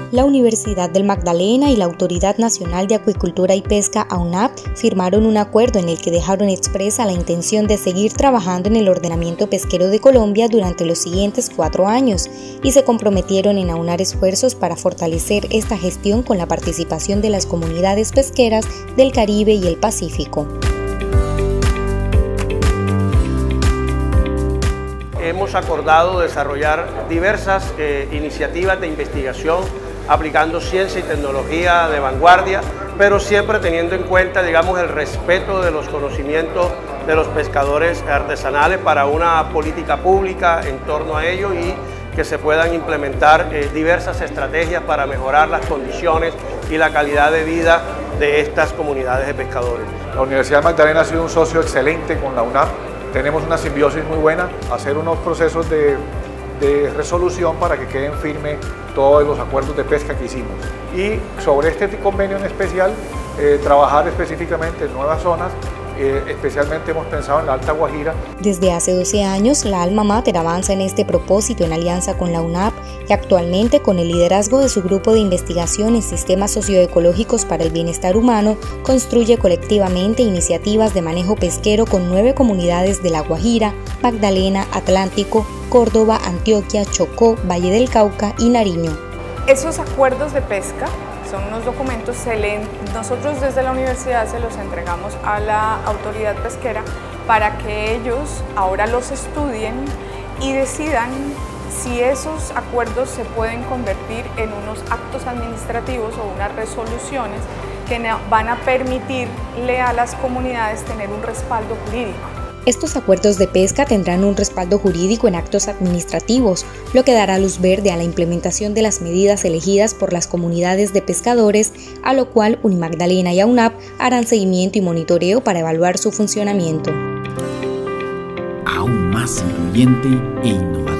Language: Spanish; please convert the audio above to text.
La Universidad del Magdalena y la Autoridad Nacional de Acuicultura y Pesca, AUNAP, firmaron un acuerdo en el que dejaron expresa la intención de seguir trabajando en el ordenamiento pesquero de Colombia durante los siguientes 4 años y se comprometieron en aunar esfuerzos para fortalecer esta gestión con la participación de las comunidades pesqueras del Caribe y el Pacífico. Hemos acordado desarrollar diversas iniciativas de investigación aplicando ciencia y tecnología de vanguardia, pero siempre teniendo en cuenta, digamos, el respeto de los conocimientos de los pescadores artesanales para una política pública en torno a ello y que se puedan implementar diversas estrategias para mejorar las condiciones y la calidad de vida de estas comunidades de pescadores. La Universidad Magdalena ha sido un socio excelente con la UNAP. Tenemos una simbiosis muy buena, hacer unos procesos de resolución para que queden firmes todos los acuerdos de pesca que hicimos. Y sobre este convenio en especial, trabajar específicamente en nuevas zonas, especialmente hemos pensado en la Alta Guajira. Desde hace 12 años, la Alma Mater avanza en este propósito en alianza con la UNAP y actualmente, con el liderazgo de su grupo de investigación en sistemas socioecológicos para el bienestar humano, construye colectivamente iniciativas de manejo pesquero con 9 comunidades de La Guajira, Magdalena, Atlántico, Córdoba, Antioquia, Chocó, Valle del Cauca y Nariño. Esos acuerdos de pesca son unos documentos, nosotros desde la universidad se los entregamos a la autoridad pesquera para que ellos ahora los estudien y decidan si esos acuerdos se pueden convertir en unos actos administrativos o unas resoluciones que van a permitirle a las comunidades tener un respaldo jurídico. Estos acuerdos de pesca tendrán un respaldo jurídico en actos administrativos, lo que dará luz verde a la implementación de las medidas elegidas por las comunidades de pescadores, a lo cual Unimagdalena y AUNAP harán seguimiento y monitoreo para evaluar su funcionamiento. Aún más incluyente e innovador.